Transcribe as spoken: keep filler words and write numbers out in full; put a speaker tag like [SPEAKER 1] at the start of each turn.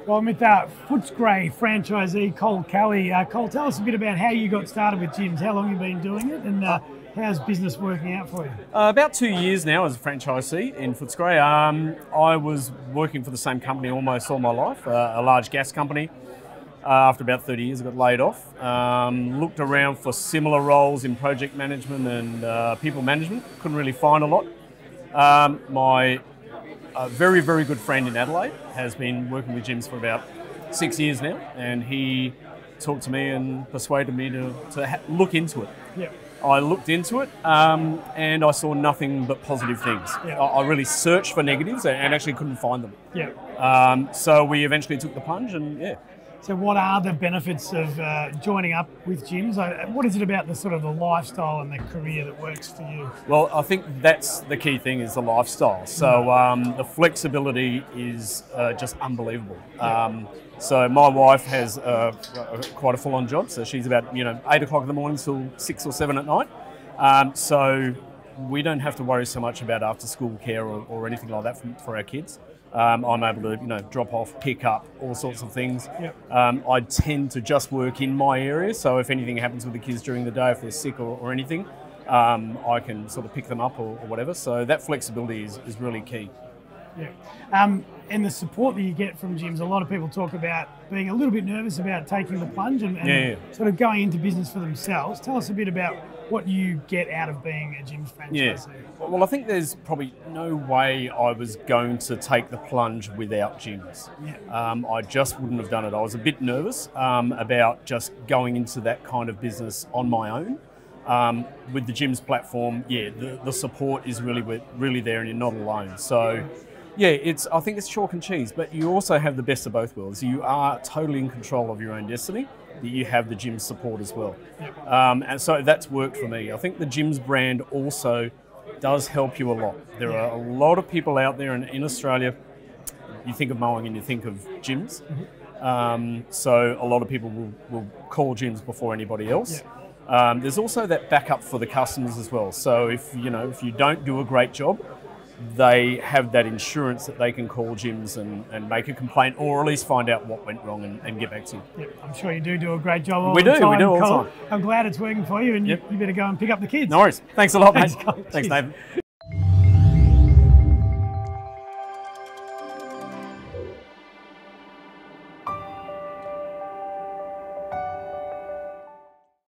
[SPEAKER 1] Well, I'm with uh, Footscray franchisee Col Kelly. Uh, Col, tell us a bit about how you got started with gyms, how long you've been doing it, and uh, how's business working out for you?
[SPEAKER 2] Uh, about two years now as a franchisee in Footscray. Um, I was working for the same company almost all my life, uh, a large gas company. Uh, after about thirty years, I got laid off. Um, looked around for similar roles in project management and uh, people management. Couldn't really find a lot. Um, my uh, very, very good friend in Adelaide has been working with gyms for about six years now, and he talked to me and persuaded me to, to ha- look into it.
[SPEAKER 1] Yeah.
[SPEAKER 2] I looked into it um, and I saw nothing but positive things.
[SPEAKER 1] Yeah.
[SPEAKER 2] I, I really searched for negatives and actually couldn't find them.
[SPEAKER 1] Yeah.
[SPEAKER 2] Um, so we eventually took the plunge, and yeah.
[SPEAKER 1] So what are the benefits of uh, joining up with gyms? Uh, What is it about the sort of the lifestyle and the career that works for you?
[SPEAKER 2] Well, I think that's the key thing, is the lifestyle. So um, the flexibility is uh, just unbelievable. Um, so my wife has uh, quite a full-on job. So she's about you know eight o'clock in the morning till six or seven at night. Um, so we don't have to worry so much about after-school care or, or anything like that for, for our kids. Um, I'm able to, you know, drop off, pick up, all sorts of things.
[SPEAKER 1] Yep.
[SPEAKER 2] Um, I tend to just work in my area, so if anything happens with the kids during the day, if they're sick or, or anything, um, I can sort of pick them up or, or whatever. So that flexibility is, is really key.
[SPEAKER 1] Yeah. Um, and the support that you get from gyms, a lot of people talk about being a little bit nervous about taking the plunge and, and
[SPEAKER 2] Yeah, yeah.
[SPEAKER 1] sort of going into business for themselves. Tell us a bit about what you get out of being a gyms franchisee.
[SPEAKER 2] Yeah. Well, I think there's probably no way I was going to take the plunge without gyms.
[SPEAKER 1] Yeah.
[SPEAKER 2] Um, I just wouldn't have done it. I was a bit nervous um, about just going into that kind of business on my own. Um, with the gyms platform, yeah, the, the support is really really there, and you're not alone. So, yeah, it's I think it's chalk and cheese, but you also have the best of both worlds. You are totally in control of your own destiny. That you have the gym support as well.
[SPEAKER 1] Yep.
[SPEAKER 2] Um, and so that's worked for me. I think the gyms brand also does help you a lot. There
[SPEAKER 1] Yeah.
[SPEAKER 2] are a lot of people out there in, in Australia, you think of mowing and you think of gyms.
[SPEAKER 1] Mm-hmm.
[SPEAKER 2] Um, so a lot of people will, will call gyms before anybody else.
[SPEAKER 1] Yeah.
[SPEAKER 2] Um, there's also that backup for the customers as well. So if you know if you don't do a great job, they have that insurance that they can call gyms and, and make a complaint, or at least find out what went wrong and, and get back to you.
[SPEAKER 1] Yep. I'm sure you do do a great job all
[SPEAKER 2] We
[SPEAKER 1] the
[SPEAKER 2] do,
[SPEAKER 1] time,
[SPEAKER 2] we do all the
[SPEAKER 1] Col.
[SPEAKER 2] time.
[SPEAKER 1] I'm glad it's working for you, and
[SPEAKER 2] Yep.
[SPEAKER 1] you, you better go and pick up the kids.
[SPEAKER 2] No worries. Thanks a lot, mate.
[SPEAKER 1] Thanks, Col.
[SPEAKER 2] Thanks,
[SPEAKER 1] Cheers.
[SPEAKER 2] Dave.